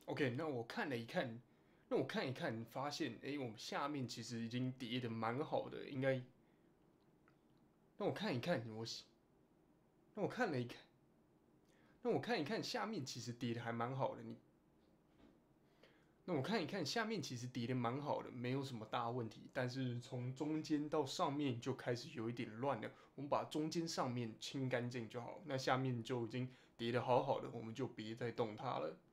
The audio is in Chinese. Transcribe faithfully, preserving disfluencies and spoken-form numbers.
OK，那我看了一看，那我看一看，发现哎、诶我们下面其实已经叠的蛮好的，应该。那我看一看，我那我看了一看，那我看一看下面其实叠的还蛮好的，你。那我看一看下面其实叠的蛮好的，没有什么大问题。但是从中间到上面就开始有一点乱了。我们把中间上面清干净就好，那下面就已经叠的好好的，我们就别再动它了。